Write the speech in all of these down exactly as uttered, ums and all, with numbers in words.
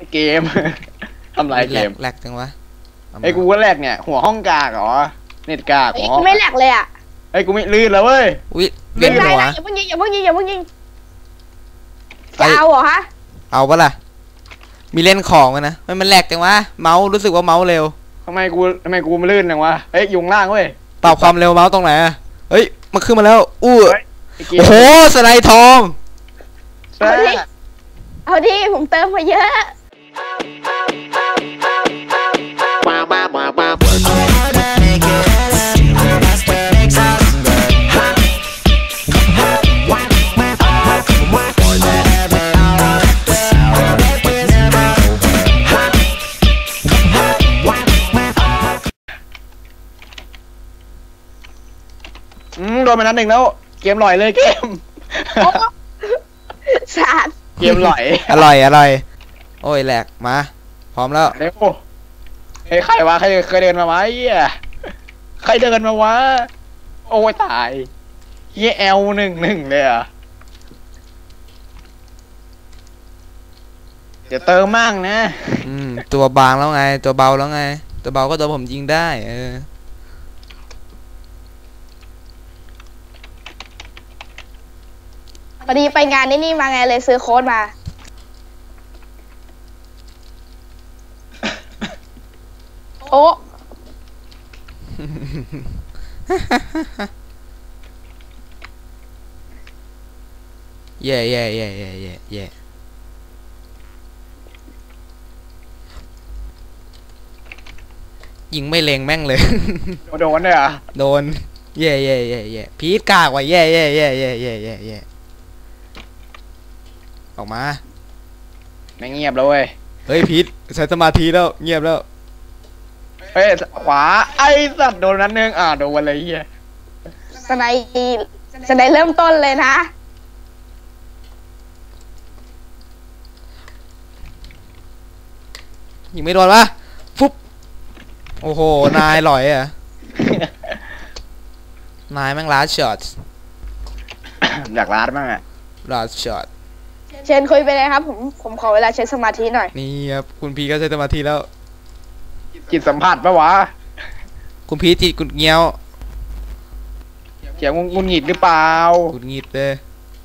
เกมทำลายเกมแหลกจังวะไอ้กูก็แหลกเนี่ยหัวห้องกากเหรอเน็ตกากหัวห้องไม่แหลกเลยอ่ะไอ้กูไม่ลื่นแล้วเว้ยวิเวียนหัวอย่าเพิ่งยิงอย่าเพิ่งยิงอย่าเพิ่งยิงจะเอาเหรอฮะเอาปะล่ะมีเล่นของกันนะมันมันแหลกจังวะเมาส์รู้สึกว่าเมาส์เร็วทำไมกูทำไมกูไม่ลื่นจังวะเฮ้ยยุงล่างเว้ยปรับความเร็วเมาส์ตรงไหนเฮ้ยมันขึ้นมาแล้วอู้โอ้โหสไลด์ทองเอาดิเอาดิผมเติมมาเยอะอืมโดนไปนัดหนึ่งแล้วเกมลอยเลยเกมสาดเกมลอยอร่อยอร่อยโอ้ยแหลกมาพร้อมแล้วเร็วเฮ้ยใครวะใครเคยเดินมาวะเหี้ยใครเดินมาวะโอ้ยตายเหี้ยแอลหนึ่งหนึ่งเลยอ่ะเดี๋ยวเติมมั่งนะอืมตัวบางแล้วไงตัวเบาแล้วไงตัวเบาก็ตัวผมยิงได้เออพอดีไปงานนี่นี่มาไงเลยซื้อโค้ดมาโอ้เย่เย่เย่เย่เย่เย่ยิงไม่เล็งแม่งเลยโดนเลยอ่ะโดนเย่เย่เย่เย่พีทกากว่ะเย่เย่เย่เย่เย่เย่เย่ออกมาไม่เงียบแล้วเว้ยเฮ้ยพีทใช้สมาธิแล้วเงียบแล้วเฮ้ยขวาไอ้สัตว์โดนนั้นนึงอ่าโดนอะไรเฮียสไนสไนเริ่มต้นเลยนะยิงไม่โดนวะฟุ๊บโอ้โหนายหล่อยอ่ะนายแม่งลาดช็อตอยากลาดบ้างอ่ะลาดช็อตเชิญคุยไปเลยครับผมผมขอเวลาใช้สมาธิหน่อยนี่ครับคุณพีก็ใช้สมาธิแล้วจิตสัมผัสปะวะคุณพีจิตกุดเงี้ยวเสียงงุนหงิดหรือเปล่ากุดหงิดเลย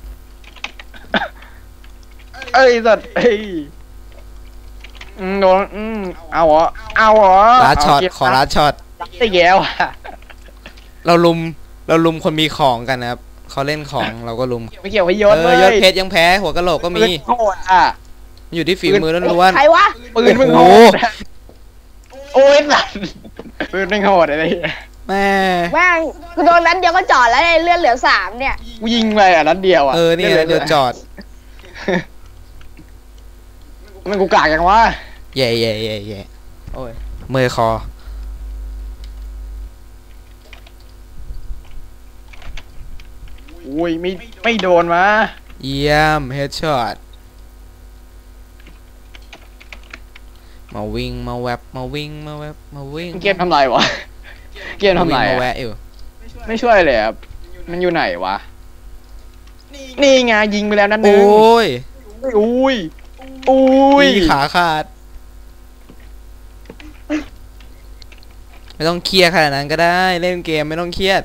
เอ้ยสัตว์เอ้ยโดนอืมเอาเหรอเอาเหรอลาดช็อตขอลาดช็อตได้แย่ว่ะเราลุมเราลุมคนมีของกันนะครับเขาเล่นของเราก็ลุมไม่เกี่ยวกับยศเลยยศเพชรยังแพ้หัวกะโหลกก็มีอยู่ที่ฝีมือล้วนๆใครวะปืนมึงโหดโอ้ยสัตว์ปืนมึงโหดอะไรแม่แม่งกูโดนนั้นเดียวก็จอดแล้วเลื่อนเหลือสามเนี่ยกูยิงไปอ่ะนั้นเดียวอ่ะเออนี่เดียวจอดมันกูกากยังวะแย่แย่แย่แย่โอ้ยเมื่อยคออุ้ยไม่ไม่โดนมาเยี่ยมเฮดช็อตมาวิ่งมาแวบมาวิ่งมาแวบมาวิ่งเกมทำไรวะเกมทำไรมาแวะอยู่ไม่ช่วยเลยครับมันอยู่ไหนวะนี่ไงยิงไปแล้วนั่นนึงโอ้ยอุ้ยอุ้ยขาขาดไม่ต้องเครียดขนาดนั้นก็ได้เล่นเกมไม่ต้องเครียด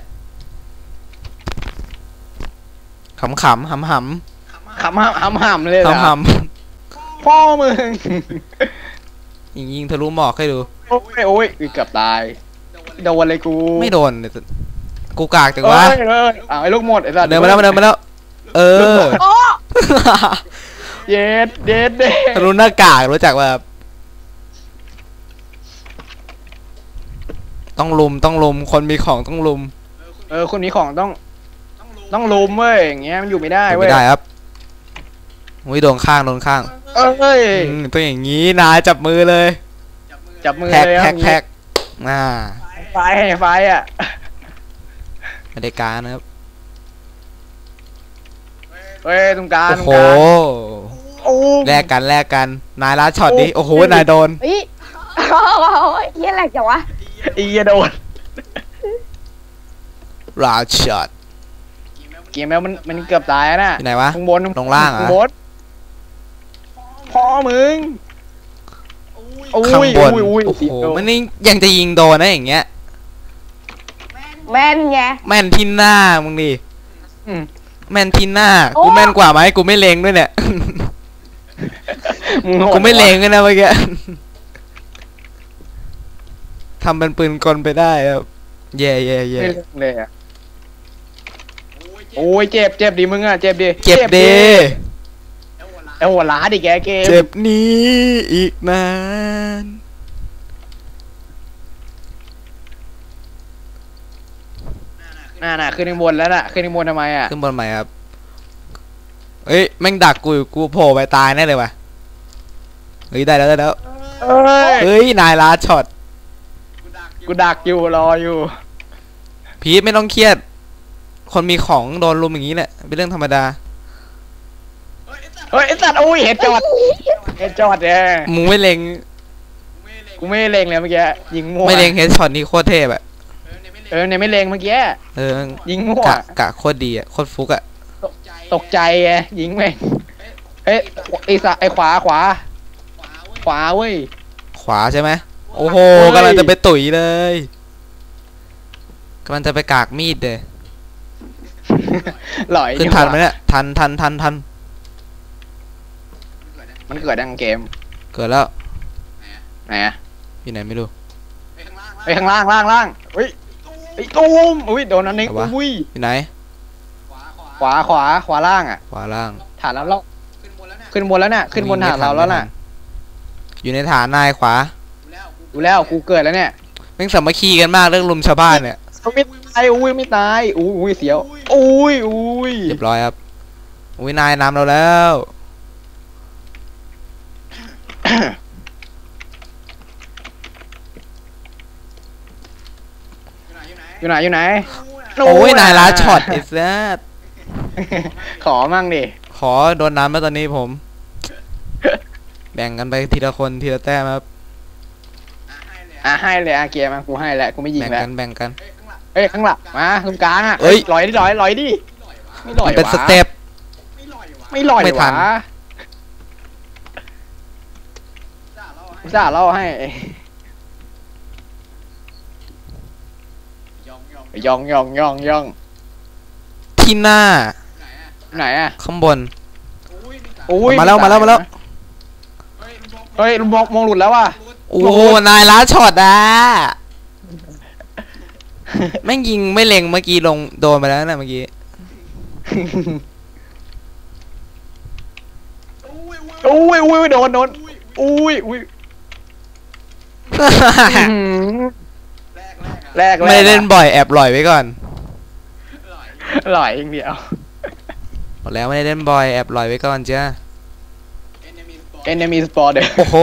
ขำขำหำหำขำหำหำเลยเหรอหำหำพ่อมึงยิงยิงทะลุหมอกให้ดูโอ้ยโอ้ยเกือบตายโดนอะไรกูไม่โดนกูกากจังวะอ้าวไอ้ลูกหมดไอ้สัตว์เดินมาแล้วเดินมาแล้วเออเย็ดเย็ดเด็ดทะลุหน้ากากรู้จักว่าต้องลุมต้องลุมคนมีของต้องลุมเออคนมีของต้องต้องลุมเว้ยอย่างเงี้ยมันอยู่ไม่ได้เว้ยไม่ได้ครับอุ้ยโดนข้างโดนข้างเอ้ยตัวอย่างงี้นายจับมือเลยจับมือเลยแท็กแท็กอ่าไฟไฟอ่ะไม่ได้การนะครับเฮ้ยตรงกลางโอ้โหแลกกันแลกกันนายลาช็อตดิโอ้โหนายโดนเฮ้ยเฮียแหลกจังวะอีโดนลาช็อตเกมแล้วมันมันเกือบตายนะไหนวะข้างบนตรงล่างอ่ะบนพ่อมึงอุ้ยข้างบนอุ้ยอุ้ยโอ้โหโดมันนี่ยังจะยิงโดนนะอย่างเงี้ยแม่นไงแม่นที่หน้ามึงดิอืมแม่นที่หน้าโอ้กูแม่นกว่าไหมกูไม่เลงด้วยเนี่ยมึงโหดกูไม่เลงเลยนะเมื่อกี้ ทำเป็นปืนกลไปได้ครับเย่เย่เย่ไม่เล่นเลยอ่ะโอ้ยเจ็บเจ็บดิมึงอ่ะเจ็บดิเจ็บเดไอ้หัวล้าดิแกเกมเจ็บนี้อีกนานน่าน่ะขึ้นข้างบนแล้วน่ะขึ้นข้างบนทำไมอ่ะขึ้นบนใหม่ครับเอ้ยแม่งดักกูอยู่กูโผล่ไปตายแน่เลยว่ะเฮ้ยได้แล้วได้แล้วเอ้ยเฮ้ยนายลาช็อตกูดักอยู่รออยู่พีทไม่ต้องเครียด คนมีของโดนลุมอย่างนี้แหละเป็นเรื่องธรรมดาเฮ้ยไอ้สัตว์อุ้ยเห็ดจอดเห็ดจอดเนี่ยมึงไม่เลงกูไม่เล็งเลยเมื่อกี้ยิงมั่วไม่เลงเฮดช็อตนี้โคตรเทพอะเออเนี่ยไม่เล็งเมื่อกี้เออยิงมั่วกะกะโคตรดีอะโคตรฟุกอะตกใจไงยิงแม่งเอ้ยไอ้สะไอ้ขวาขวา ขวาเว้ยขวาใช่ไหมโอ้โหโอ้ยกำลังจะไปตุ๋ยเลยกำลังจะไปกากมีดเลยหล่อยขึ้นทันไหมเนี่ยทันทันทันทันมันเกิดดังเกมเกิดแล้วไหนอะอยู่ไหนไม่รู้ไปข้างล่างล่างล่างเฮ้ยไอ้ตูมอุ้ยโดนอันนี้ไหนวะอุ้ยอยู่ไหนขวาขวาขวาล่างอ่ะขวาล่างฐานเราเราขึ้นบนแล้วน่ะขึ้นบนฐานเราแล้วน่ะอยู่ในฐานนายขวาดูแล้วกูเกิดแล้วเนี่ยแม่งสามัคคีกันมากเรื่องลุมชาวบ้านเนี่ยไม่ตายอุ้ยไม่ตายอุ้ยอุ้ยเสียวอุ้ยอุ้ยเรียบร้อยครับอุ้ยนายนำเราแล้วอยู่ไหนอยู่ไหนโอ้ยนายลาช็อตไอ้แซ่ดขอมั่งดิขอโดนน้ำแล้วตอนนี้ผม แบ่งกันไปทีละคนทีละแต้มครับอ่ะให้เลยอ่ะเกียร์มากูให้แหละกูไม่ยิงแบ่งแล้วกันแบ่งกันเฮ้ยข้างหลังมาตรงกลางอ่ะเอ้ยลอยดิลอยลอยดิไม่ลอมัยนเป็นวะสเต็ปไม่ลอยไม่ทันวะอุตส่าห์เล่าให้ย่องย่องย่องย่องที่หน้าไหนอ่ะข้างบนอุ้ยมาแล้วมาแล้วมาแล้วเฮ้ยมองมองหลุดแล้วว่ะโอ้โหนายลาช็อตอ่ะแม่งยิงไม่เล็งเมื่อกี้ลงโดนไปแล้วนะเมื่อกี้อุ้ยอุ้ยโดนโดนอุ้ยอุ้ยแรกไม่ได้เล่นบ่อยแอบหลอยไว้ก่อนหล่อยอย่างเดียวบอกแล้วไม่ได้เล่นบ่อยแอบหลอยไว้ก่อนจ้า enemy spotted โอ้โห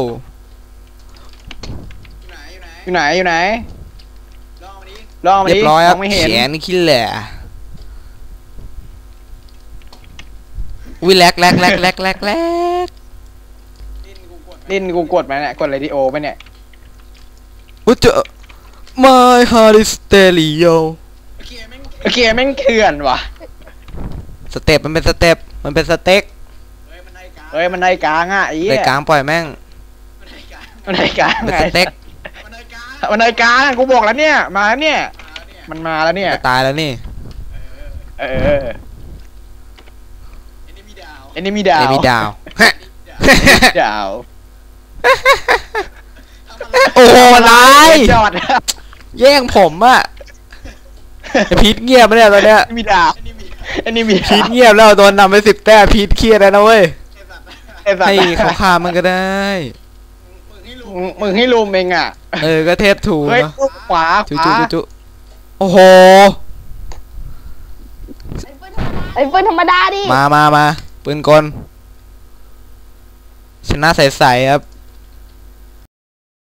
อยู่ไหนอยู่ไหนลองมาเรียดิบร้อยครับมงไม่เห็นแขนขี้แหละวิแลกแลกแลกแลกแลกแลกดิ้นกูกดมาเนี่ยกดเรดิโอไปเนี่ยอุ้ยเจอ My heart is stereo โอเคแม่งเถื่อนว่ะสเต็ปมันเป็นสเต็ปมันเป็นสเต็กเฮ้ยมันในกลางอ่ะไอ้เหี้ในยกลางปล่อยแม่งมันในกลางเป็นไงสเต็กมันในกลางกูบอกแล้วเนี่ยมาแล้วเนี่ยมันมาแล้วเนี่ยจะตายแล้วนี่เออเอ็นมีดาวเอมีดาวฮะดาวโอ้โหนายจอดแย่งผมอะไอ้พีทเงียบไม่ได้ตอนเนี้ยมีดาวเอ็นมีพีทเงียบแล้วโดนนำไปสิบแต้มพีทเครียดแล้วนะเว้ยไอ้สัตให้ว์เขาฆ่ามันก็ได้มึงให้ลุมเองอ่ะเออก็เทพถูเฮ้ยเนอะขวาขจุวาจุจุจุโอ้โหไอ้ปืนธรรมดาดิมามามาปืนกลชนะใสๆครับ